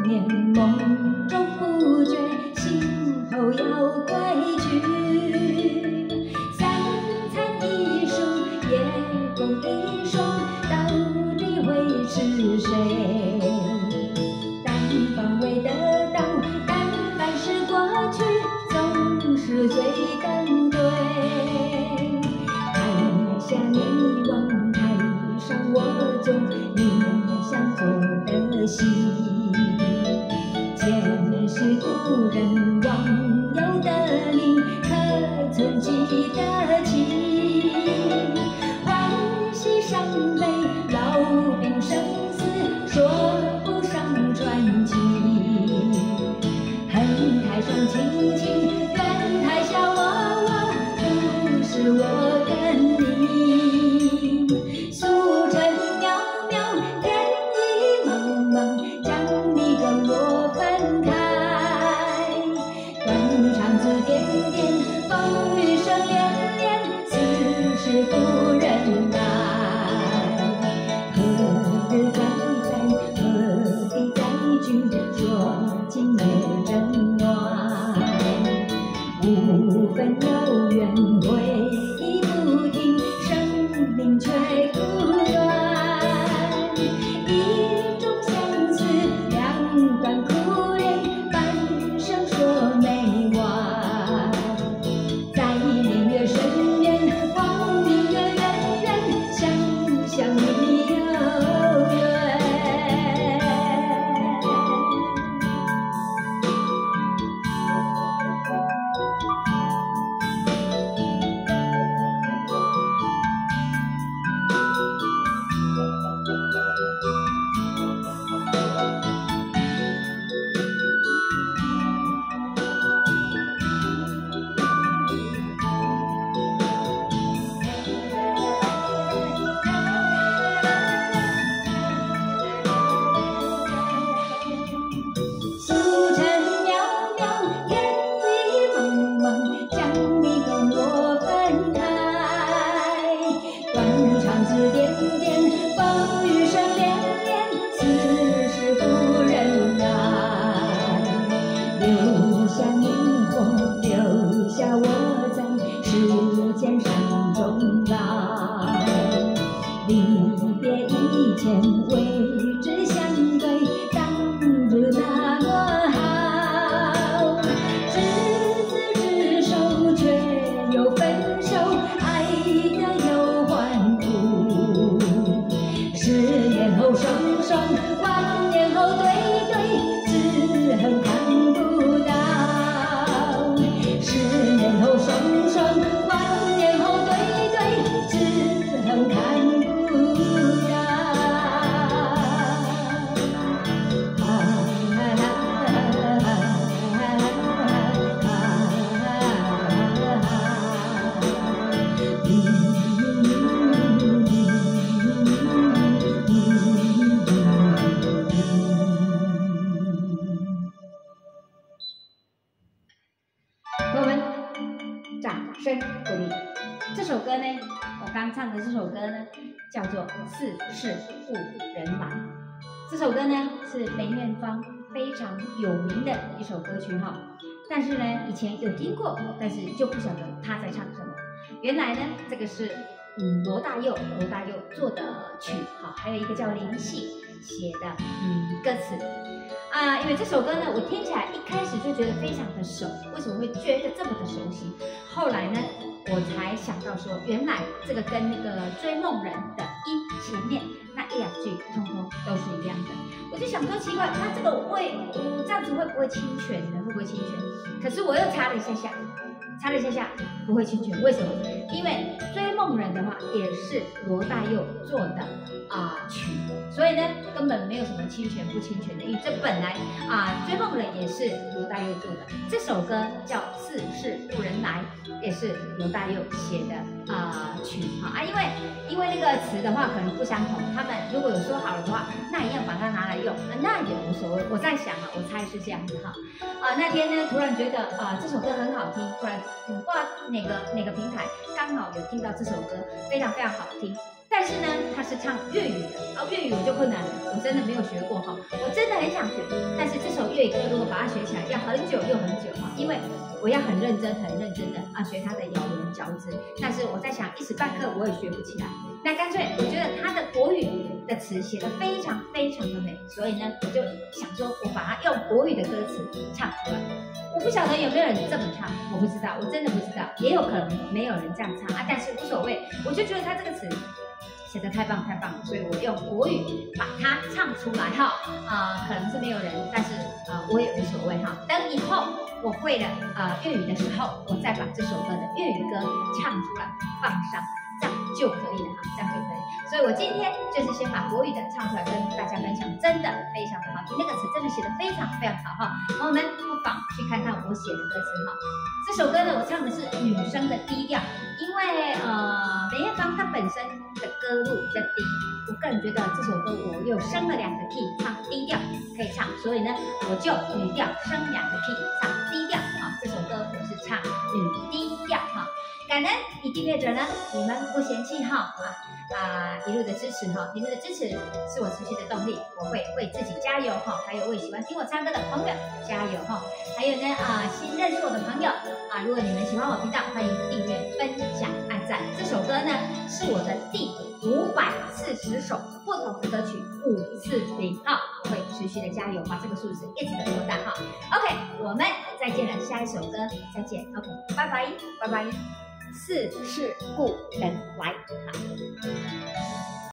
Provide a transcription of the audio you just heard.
眠梦中不觉，醒后要归去。三餐一蔬，夜共一双，到底会是谁？但凡未得到，但凡是过去，总是最登对。台下你望，台上我坐，你想做的戏。前世故人忘忧的你，可曾记得起？欢喜伤悲，老病生死，说不上传奇。恨台上轻轻，怨台下我，不是我跟你。素尘渺渺，天意茫茫，将你跟我分开。断肠子点点，风雨声连连，此事不忍来。何日再在，何地再聚，说今夜真暖。无分有缘，回忆不停，生命却苦短。一种相思，两段苦恋，半生说没完。在年月深渊，光明月远远，想想你有缘。素尘渺渺，天意茫茫，将你跟我分开。断肠子点点，风雨声连连，此事不忍来。留下你我，留下我在世间山中来。离别以前，为之相对，当日那么好。执子之手，却又分手，爱得又欢呼。10年后双双，万年后对对，只恨看不到。10年后双双，万年后对对，只恨看不到。朋友们，掌声鼓励。这首歌呢，我刚唱的这首歌呢，叫做《似是故人来》。这首歌呢是梅艳芳非常有名的一首歌曲哈，但是呢以前有听过，但是就不晓得她在唱什么。原来呢这个是罗大佑做的曲哈，还有一个叫林夕写的歌词。因为这首歌呢，我听起来一开始就觉得非常的熟，为什么会觉得这么的熟悉？后来呢，我才想到说，原来这个跟那个《追梦人》的音前面那1、2句，通通都是一样的。我就想说奇怪，他这个这样子会不会侵权呢？会不会侵权？可是我又查了一下下，不会侵权。为什么？因为《追梦人》的话也是罗大佑做的曲，所以呢根本没有什么侵权不侵权的，因为这本来《追梦人》也是罗大佑做的，这首歌叫《似是故人来》，也是罗大佑写的曲因为那个词的话可能不相同，他们如果有说好了的话，那一样把它拿来用，那也无所谓。我在想我猜是这样子哈。那天呢突然觉得这首歌很好听，突然不知道哪个平台刚好有听到这首歌，非常非常好听。 但是呢，他是唱粤语的，粤语我就困难了，我真的没有学过哈，我真的很想学，但是这首粤语歌如果把它学起来，要很久又很久哈，因为我要很认真的学他的咬文嚼字，但是我在想一时半刻我也学不起来，那干脆我觉得他的国语的词写得非常的美，所以呢，我就想说我把它用国语的歌词唱出来。我不晓得有没有人这么唱，我不知道，我真的不知道，也有可能没有人这样唱啊，但是无所谓，我就觉得他这个词写得太棒了，所以我用国语把它唱出来哈，可能是没有人，但是我也无所谓哈。等以后我会了粤语的时候，我再把这首歌的粤语歌唱出来放上，这样就可以了哈，这样就可以。所以我今天就是先把国语的唱出来跟大家分享，真的非常的好听，那个词真的写得非常好哈。我们不妨去看看我写的歌词哈。这首歌呢，我唱的是女生的低调，因为梅艳芳她本身的歌路比较低，我个人觉得这首歌我又升了2个 key， 唱低调可以唱，所以呢，我就女调升2个 key， 唱低调啊。这首歌我是唱女低调哈。感恩已订阅者呢，你们不嫌弃哈一路的支持哈，你们的支持是我持续的动力，我会为自己加油哈，还有为喜欢听我唱歌的朋友加油哈，还有呢新认识我的朋友如果你们喜欢我频道，欢迎订阅、分享、按赞。这首歌呢是我的第540首不同的歌曲540哈，我会持续的加油，把这个数字一直的扩大哈。OK， 我们再见了，下一首歌再见。OK， 拜拜。事事故人来。好。